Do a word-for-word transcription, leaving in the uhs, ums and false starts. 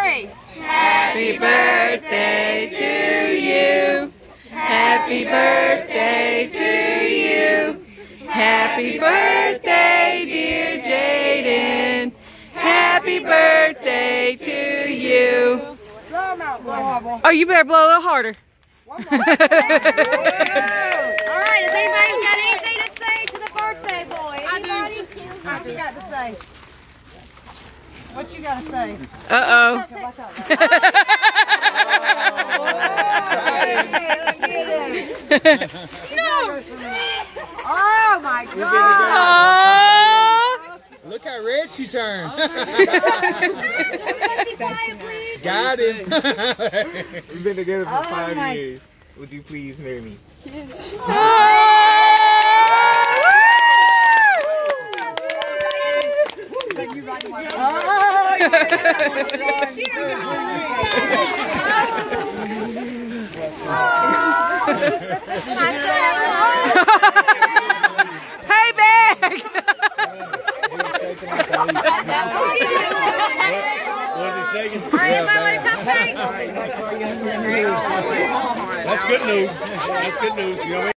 say? Happy birthday to you. Happy birthday to you. Happy birthday, dear Jaden. Happy birthday to you. Oh, you better blow a little harder. All right, has anybody got anything to say to the birthday boy? Anybody? What you got to say? What you got to say? Uh-oh. Oh my God! Look how red she turned. Got him. We've been together for Oh five my- years. Would you please marry me? Hey, bag! Was it shaking? All right, everybody want a cupcake? That's good news. That's good news. You know what I mean?